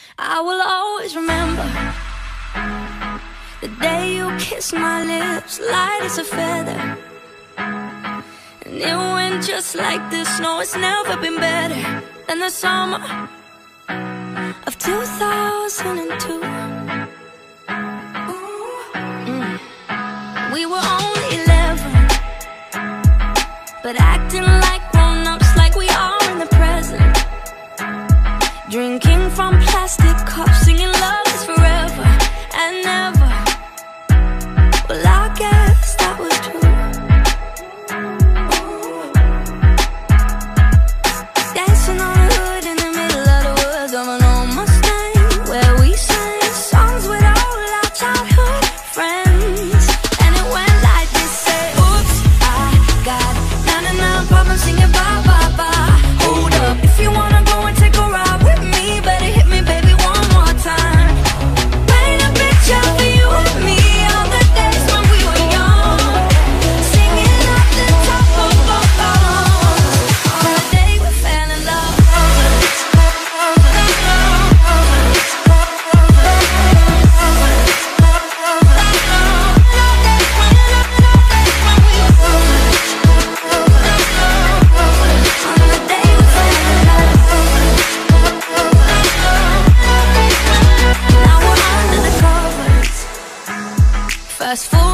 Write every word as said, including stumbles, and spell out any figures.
I will always remember the day you kissed my lips, light as a feather. And it went just like this. No, it's never been better than the summer of two thousand two. mm. We were only eleven, but acting like grown-ups, like we are in the present. Drinking from plastic cups, singing love is forever and never. Well, I guess that was true. Dancing on the hood in the middle of the woods of an old Mustang, where we sang songs with all our childhood friends. And it went like this, say, oops, I got ninety-nine problems, singing bye, bye, bye. Hold up, if you wanna go and take a ride with me, better hit me, baby, one more time. Paint a picture for you and me, all the days when we were young, singing at the top of our lungs. On the day we fell in love. Fast forward